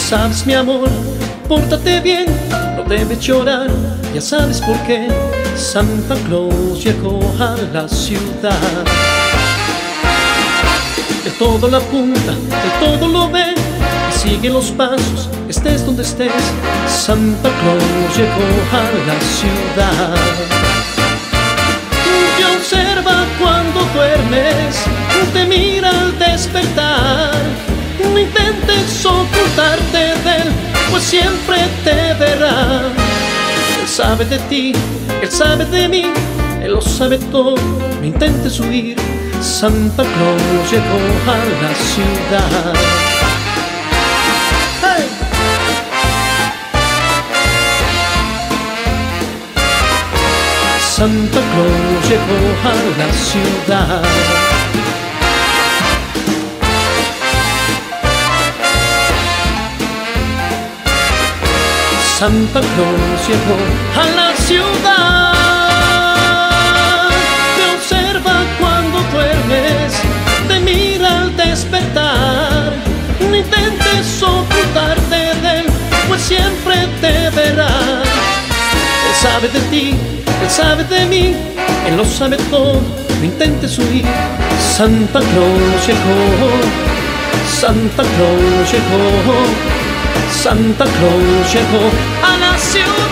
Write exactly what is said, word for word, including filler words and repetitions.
sabes, mi amor, pórtate bien, no debes llorar, ya sabes por qué. Santa Claus llegó a la ciudad. De todo la apunta, de todo lo ve, y sigue los pasos, estés donde estés. Santa Claus llegó a la ciudad. Te observa cuando duermes, te mira al despertar. No intentes ocultarte de él, pues siempre te verá. Él sabe de ti, él sabe de mí, él lo sabe todo, no intentes huir. Santa Claus llegó a la ciudad. ¡Hey! Santa Claus llegó a la ciudad. Santa Claus llegó a la ciudad. Te observa cuando duermes, te mira al despertar. No intentes ocultarte de él, pues siempre te verá. Él sabe de ti, él sabe de mí, él lo sabe todo, no intentes huir. Santa Claus llegó, Santa Claus llegó, Santa Claus llegó a la ciudad.